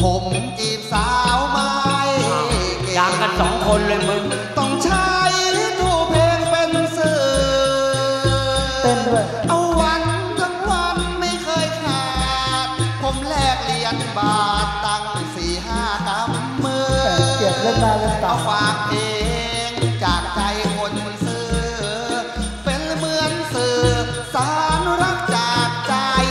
ผมจีบสาวไม่ดังกัน2 คนเลยมึงต้องใช้ทูเพลงเป็นสื่อเต้นด้วยเอาวันทั้งวันไม่เคยขาดผมแลกเหรียญบาทตั้ง4-5 กำมือเก็บเล่นมาเล่นต่อฝากเพล